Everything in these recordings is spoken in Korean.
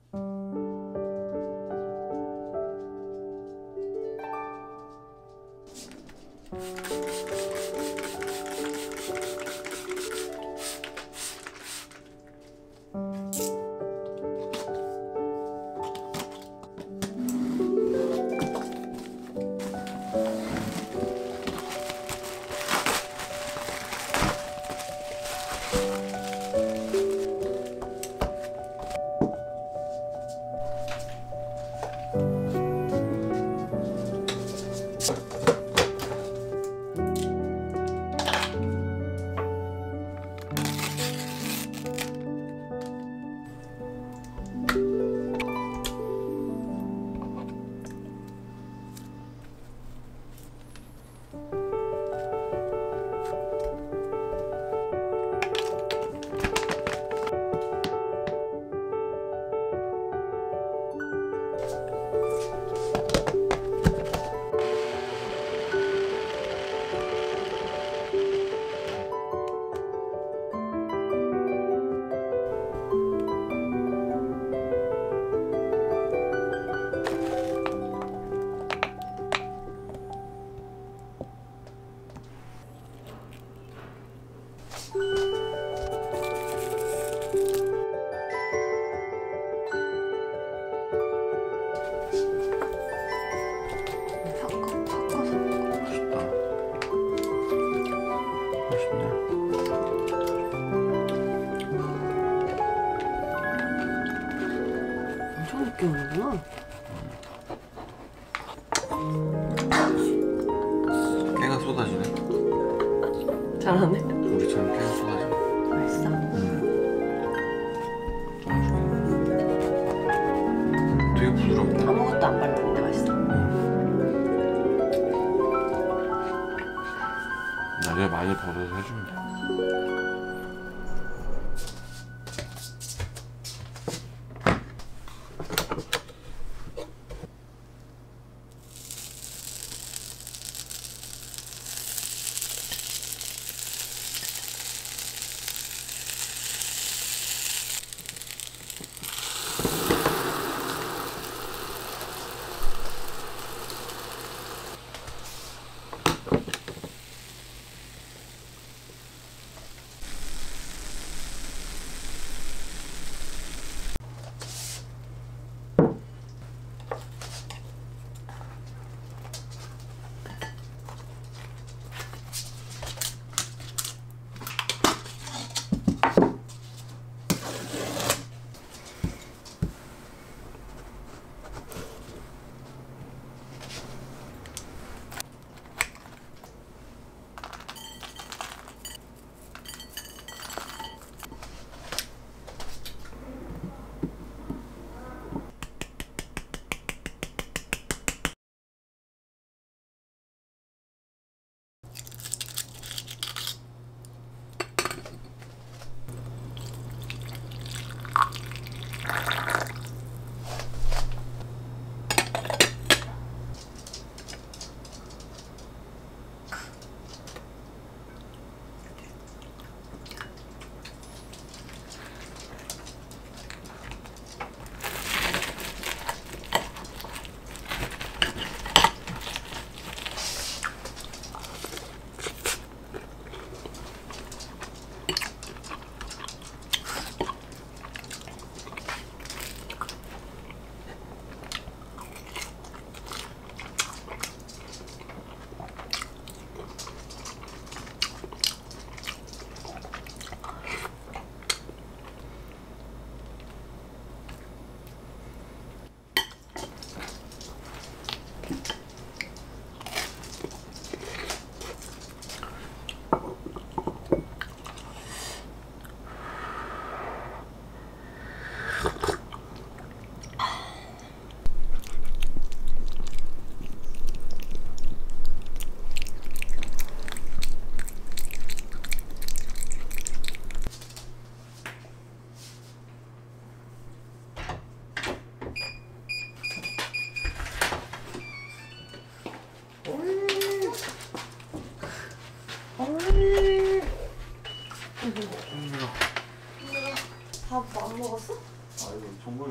늦게 오는구나. 깨가 쏟아지네. 잘하네. 우리처럼 깨가 쏟아지네. 맛있어? 되게 부드럽다. 아무것도 안 발랐는데 맛있어. 나중에 많이 버려서 해주면 돼.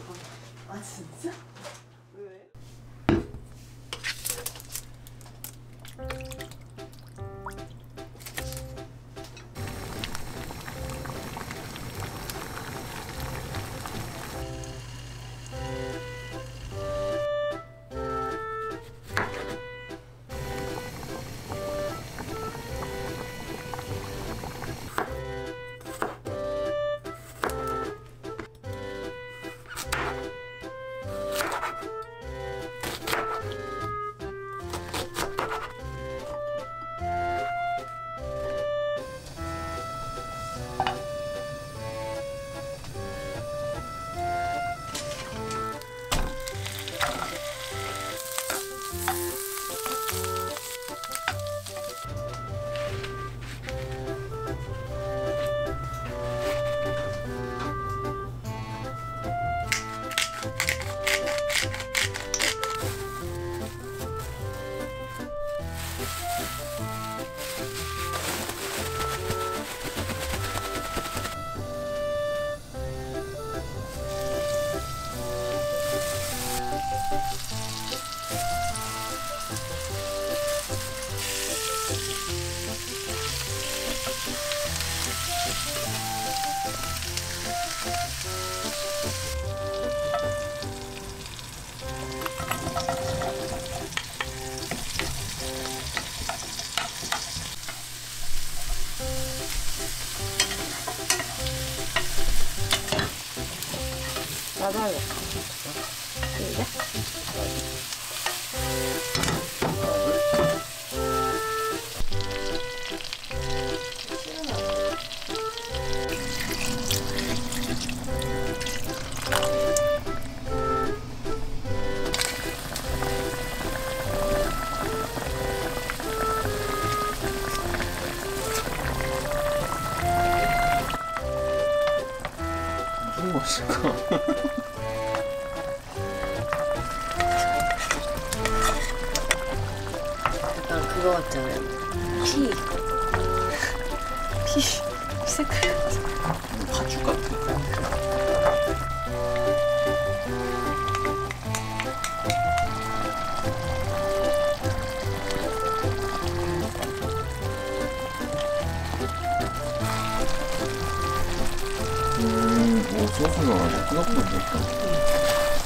아 진짜? 왜? 나도 할래. 이제? 무슨 맛일까? 약간 그거 같잖아요. 피 색깔 같아. 팥죽 같아. 소스가 아주 생각보다 맛있다.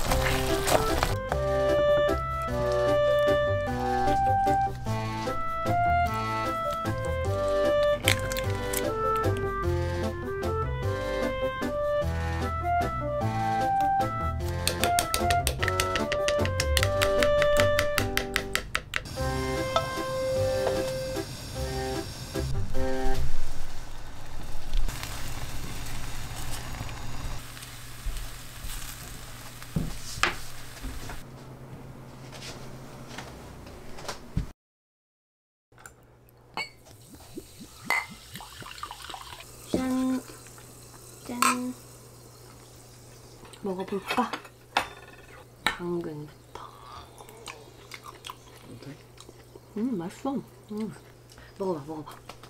짠. 짠. 먹어볼까? 당근부터. 맛있어. 먹어봐, 먹어봐.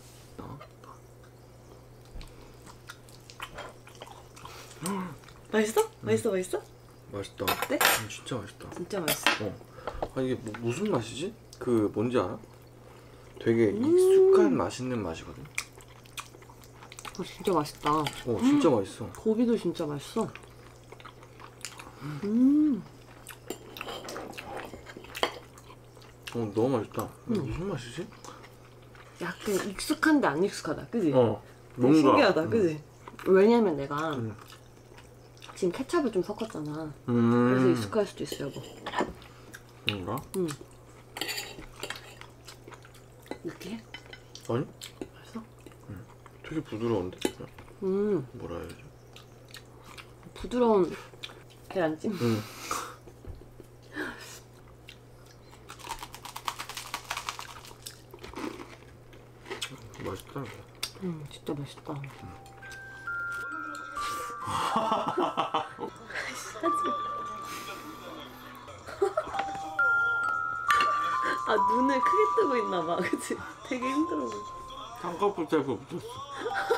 맛있어? 맛있어, 맛있어? 맛있다. 어때? 진짜 맛있다. 진짜 맛있어. 아 이게 무슨 맛이지? 그 뭔지 알아? 되게 익숙한 맛있는 맛이거든. 진짜 맛있다. 진짜 맛있어. 고기도 진짜 맛있어. 너무 맛있다. 무슨 맛이지? 약간 익숙한데 안 익숙하다, 그지? 뭔가 신기하다, 그지? 왜냐면 내가 지금 케찹을 좀 섞었잖아. 그래서 익숙할 수도 있어, 여보. 뭔가? 이렇게? 아니? 맛있어? 되게 부드러운데? 뭐라 해야지? 부드러운 계란찜? 맛있다. 진짜 맛있다. 아, 눈을 크게 뜨고 있나봐, 그치? 되게 힘들어 보여. 쌍꺼풀 짤거 붙였어.